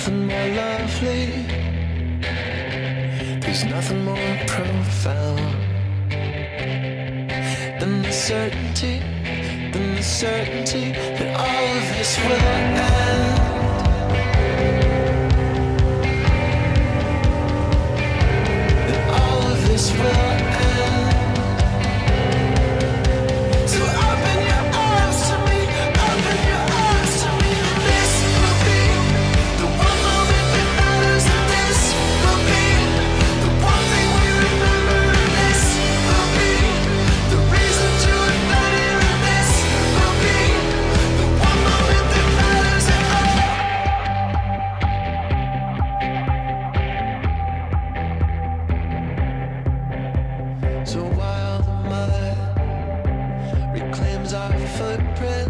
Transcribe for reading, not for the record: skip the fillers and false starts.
nothing more lovely, there's nothing more profound than the certainty, that all of this will end. That all of this will end. So open your arms to me, open your arms to me. This will be the one moment that matters, and this will be the one thing we remember, and this will be the reason to ignite it, and this will be the one moment that matters at all. So while the mud reclaims our footprint,